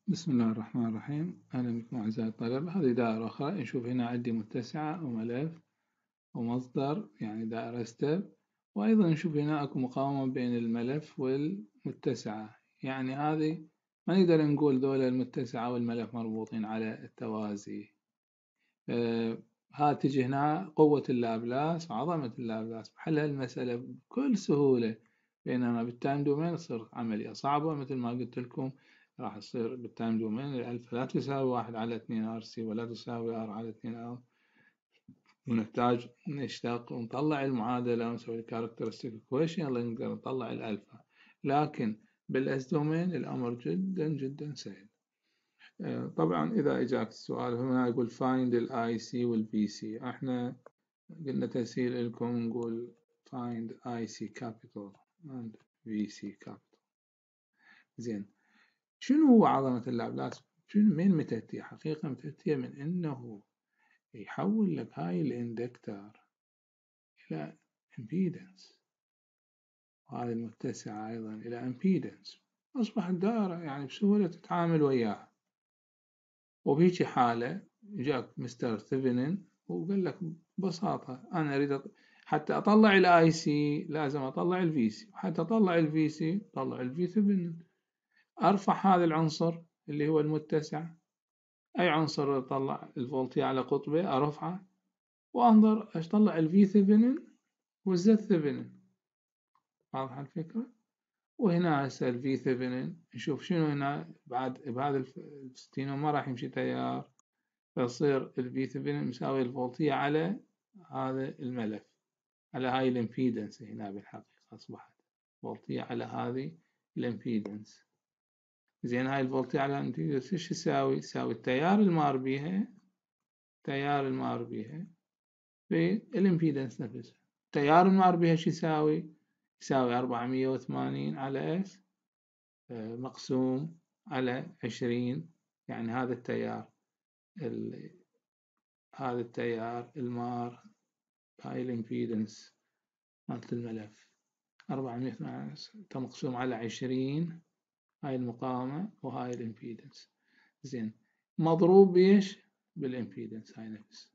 بسم الله الرحمن الرحيم. أهلا بكم أعزائي الطلبة. هذه دائرة أخرى. نشوف هنا عندي متسعة وملف ومصدر، يعني دائرة ستيب، وأيضا نشوف هنا أكو مقاومة بين الملف والمتسعة، يعني هذه ما نقدر نقول ذولا المتسعة والملف مربوطين على التوازي. تجي هنا قوة اللابلاس وعظمة اللابلاس بحل هالمسألة بكل سهولة، بينما بالتايم دومين تصير عملية صعبة. مثل ما قلت لكم راح تصير بالتايم دومين الألفا لا تساوي 1/2 ولا تساوي R/2R، ونحتاج نشتق ونطلع المعادلة ونسوي الكاركترستيك equation يلا نقدر نطلع الألفا. لكن بالاس دومين الأمر جدا جدا سهل. طبعا إذا إجاك السؤال هنا يقول find ال IC وال VC، احنا قلنا تسهيل لكم نقول find IC capital and VC capital. زين، شنو هو عظمة اللابلاس؟ من متأتية؟ حقيقة متأتية من إنه يحول لك هاي الاندكتر إلى impedance، وهذه المتسعة أيضا إلى impedance، أصبحت دائرة يعني بسهولة تتعامل وياها. وبهيجي حالة جاك مستر ثيفنين وقال لك ببساطة أنا أريد حتى أطلع الآي سي لازم أطلع الفي سي، وحتى أطلع الفي سي أطلع الفي ثيفنين. أرفع هذا العنصر اللي هو المتسع، أي عنصر أطلع الفولتية على قطبه أرفعه وأنظر أطلع الفي ثيفنين والزد ثيفنين. واضحة الفكرة؟ وهنا هسه الفي ثيفنين نشوف شنو هنا بعد بهذا الستينو ما راح يمشي تيار، فيصير الفي ثيفنين مساوي الفولتية على هذا الملف، على هاي الامبيدنس. هنا بالحقيقة أصبحت فولتية على هذه الامبيدنس. زين، هاي الفولتية على الامبيدنس ايش يساوي؟ يساوي التيار المار بيها، التيار المار بيها في الامبيدنس نفسها. التيار المار بيها ايش يساوي؟ يساوي 480 على اس مقسوم على 20، يعني هذا التيار هذا التيار المار، هاي الامبيدنس مالت الملف 412 مقسوم على 20، هاي المقاومة وهاي الامبيدنس. زين، مضروب بيش؟ بالامبيدنس هاي نفس،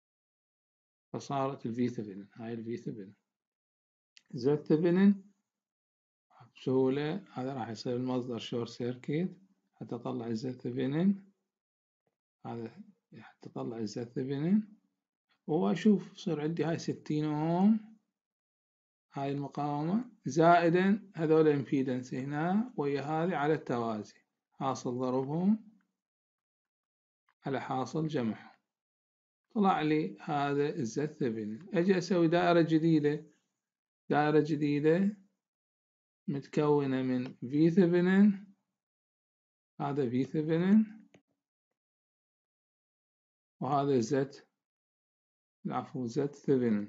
فصارت الفي ثيفنين، هاي الفي ثيفنين. زد ثيفنين بسهولة هذا راح يصير المصدر شورت سيركيت حتى اطلع الزد ثيفنين، هذا حتى اطلع الزد ثيفنين واشوف يصير عندي هاي 60 اوم، هاي المقاومة زائدا هذول الامبيدنس هنا ويا هذه على التوازي، حاصل ضربهم على حاصل جمعهم، طلع لي هذا الزد ثيفنين. أجي أسوي دائرة جديدة، دائرة جديدة متكونة من في ثيفنين، هذا في ثيفنين وهذا زد، العفو زد ثيفنين،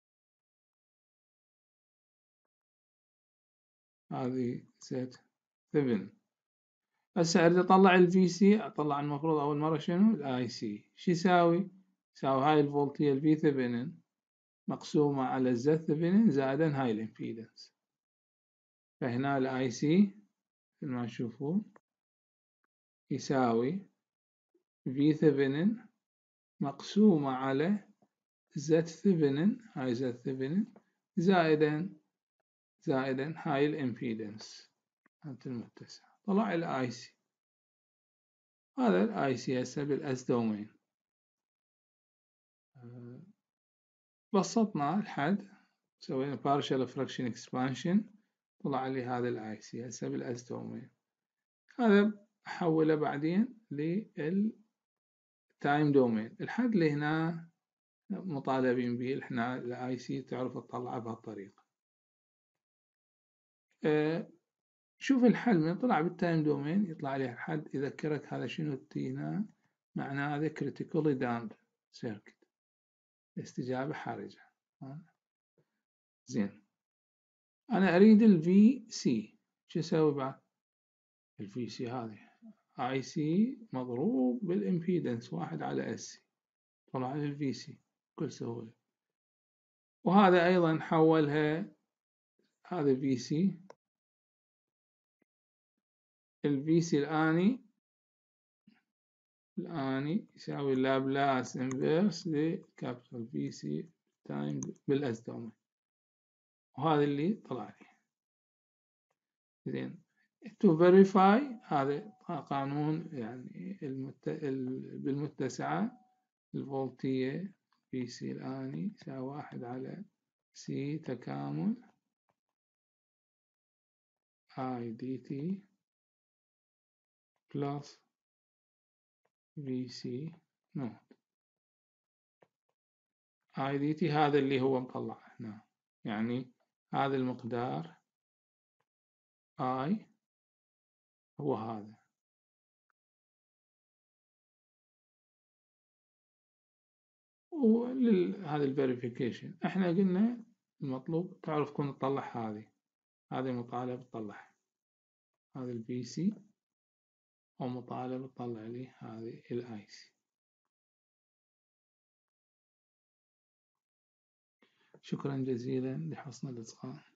هذه زد ثيفنين. هسه أريد أطلع الفي سي، أطلع المفروض أول مرة شنو؟ الآي سي. شو يساوي؟ يساوي هاي الفولتية الفي ثيفنين مقسومة على الزد ثيفنين زائدا هاي الامبيدنس. فهنا الاي سي مثل ما تشوفون يساوي في ثيفنين مقسومة على زد ثيفنين، هاي زد ثيفنين زائدا هاي الامبيدنس مالت المتسع. طلع الاي سي، هذا الاي سي هسه بالاس دومين. بسطنا الحد، سوينا partial fraction expansion، طلع لي هذا الاي سي هسه بالاس دومين. هذا أحوله بعدين للتايم دومين. الحد اللي هنا مطالبين به احنا الاي سي تعرف تطلعه بهالطريقة. شوف الحل من طلع بالتايم دومين يطلع لي الحد يذكرك هذا شنو التي هنا، معناه هذا critically damped circuit، استجابة حرجة. زين، أنا أريد الفي سي، شو أسوي بعد؟ الفي سي هذه اي سي مضروب بالامبيدنس 1/S، طلع لي الفي سي بكل سهولة. وهذا أيضا حولها، هذا في سي، الفي سي الآني الآني يساوي لابلاس انفيرس لكابيتال في سي تايم بالاس دومين، وهذا اللي طلع لي. زين to verify هذا قانون يعني بالمتسعة الفولتية في سي الآني يساوي 1 على سي تكامل I دي تي بلس في سي نوت. I دي تي هذا اللي هو مطلع هنا، يعني هذا المقدار I هو هذا. وهذا الفيريفيكيشن احنا قلنا المطلوب تعرف كون تطلع هذه مطالب تطلع هذا البي سي، ومطالب تطلع لي هذه الاي سي. شكرا جزيلا لحسن الإصغاء.